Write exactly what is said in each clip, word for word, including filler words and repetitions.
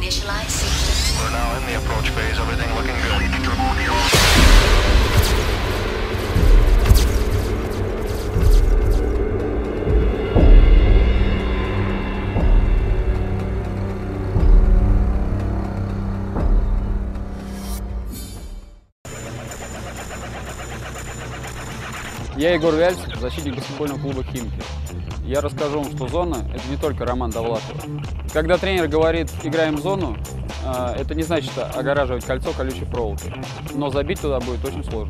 Initialize. We're now in the approach phase. Everything looking good. Я Егор Вяльцев, защитник баскетбольного клуба «Химки». Я расскажу вам, что зона – это не только Роман Довлатов. Когда тренер говорит «играем в зону», это не значит огораживать кольцо колючей проволокой, но забить туда будет очень сложно.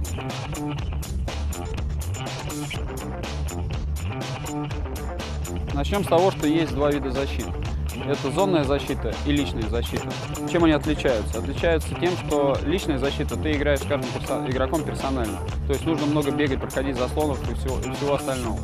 Начнем с того, что есть два вида защиты. Это зонная защита и личная защита. Чем они отличаются? Отличаются тем, что личная защита ты играешь с каждым персон... игроком персонально. То есть нужно много бегать, проходить заслонов и всего, и всего остального.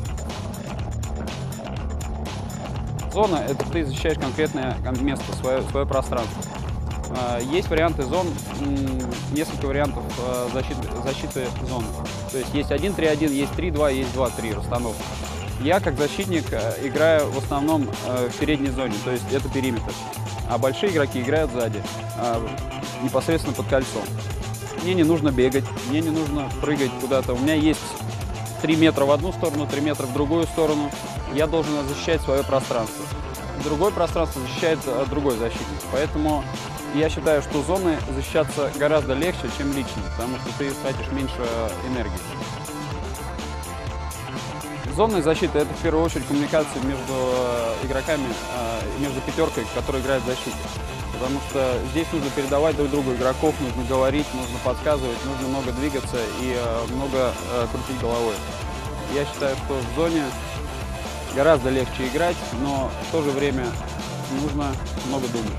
Зона – это ты защищаешь конкретное место, свое, свое пространство. Есть варианты зон, несколько вариантов защиты, защиты зоны. То есть есть один три один, есть три два, есть два три расстановка. Я, как защитник, играю в основном в передней зоне, то есть это периметр. А большие игроки играют сзади, непосредственно под кольцом. Мне не нужно бегать, мне не нужно прыгать куда-то. У меня есть три метра в одну сторону, три метра в другую сторону. Я должен защищать свое пространство. Другое пространство защищает другой защитник. Поэтому я считаю, что зоны защищаться гораздо легче, чем лично, потому что ты тратишь меньше энергии. Зонная защита – это в первую очередь коммуникация между игроками, между пятеркой, которая играет в защите. Потому что здесь нужно передавать друг другу игроков, нужно говорить, нужно подсказывать, нужно много двигаться и много крутить головой. Я считаю, что в зоне гораздо легче играть, но в то же время нужно много думать.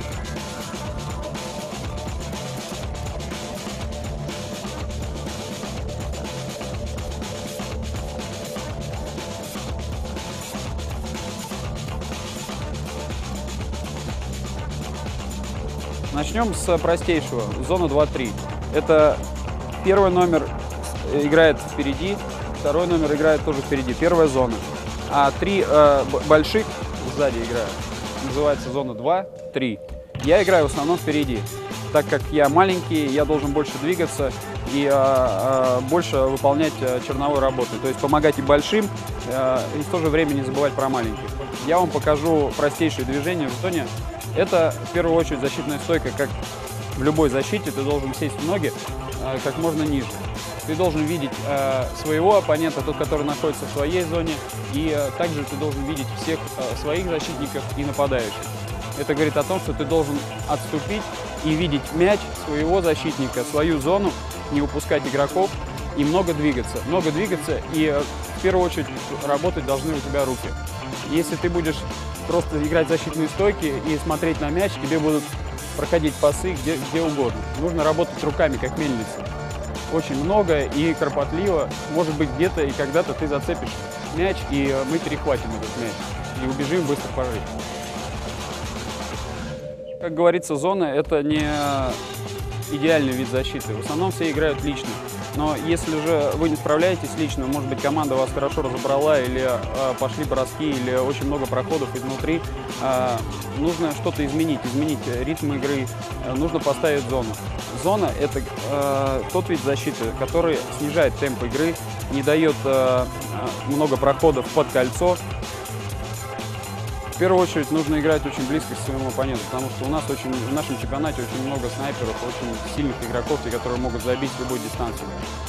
Начнем с простейшего. Зона два три. Это первый номер играет впереди, второй номер играет тоже впереди. Первая зона. А три э, больших сзади играют. Называется зона два три. Я играю в основном впереди. Так как я маленький, я должен больше двигаться и э, э, больше выполнять э, черновой работы. То есть помогать и большим, э, и в то же время не забывать про маленьких. Я вам покажу простейшие движения в зоне. Это в первую очередь защитная стойка. Как в любой защите, ты должен сесть в ноги э, как можно ниже. Ты должен видеть э, своего оппонента, тот, который находится в своей зоне, и э, также ты должен видеть всех э, своих защитников и нападающих. Это говорит о том, что ты должен отступить и видеть мяч своего защитника, свою зону, не упускать игроков и много двигаться. Много двигаться и э, в первую очередь работать должны у тебя руки. Если ты будешь просто играть защитные стойки и смотреть на мяч, тебе будут проходить пасы где, где угодно. Нужно работать руками, как мельница. Очень много и кропотливо. Может быть, где-то и когда-то ты зацепишь мяч, и мы перехватим этот мяч. И убежим быстро порыть. Как говорится, зона – это не идеальный вид защиты. В основном все играют лично. Но если же вы не справляетесь лично, может быть, команда вас хорошо разобрала, или э, пошли броски, или очень много проходов изнутри, э, нужно что-то изменить, изменить ритм игры, э, нужно поставить зону. Зона – это э, тот вид защиты, который снижает темп игры, не дает э, много проходов под кольцо. В первую очередь нужно играть очень близко к своему оппоненту, потому что у нас очень, в нашем чемпионате очень много снайперов, очень сильных игроков, те, которые могут забить с любой дистанции.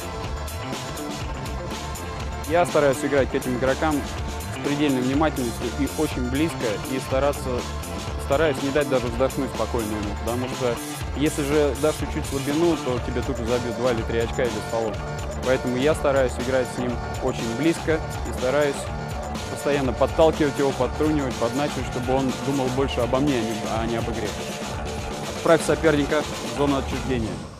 Я стараюсь играть к этим игрокам с предельной внимательностью и очень близко, и стараться, стараюсь не дать даже вздохнуть спокойно ему, потому что если же дашь чуть-чуть слабину, то тебе тут же забьют два или три очка и без фолов. Поэтому я стараюсь играть с ним очень близко и стараюсь постоянно подталкивать его, подтрунивать, подначивать, чтобы он думал больше обо мне, а не об игре. Отправь соперника в зону отчуждения.